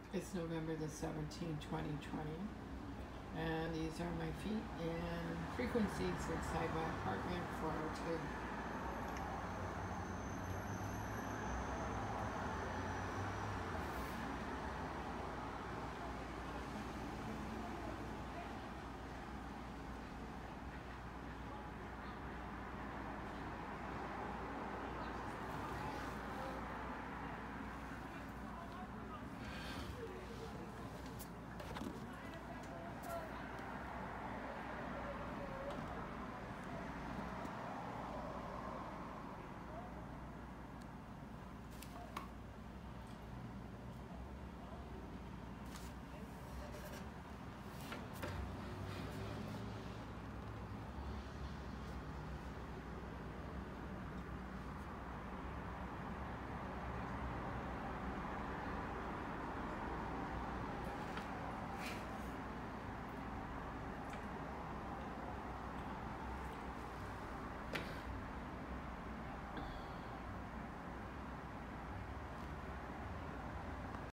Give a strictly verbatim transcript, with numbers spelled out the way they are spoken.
It's November the seventeenth, twenty twenty, and these are my feet and frequencies inside my apartment for today.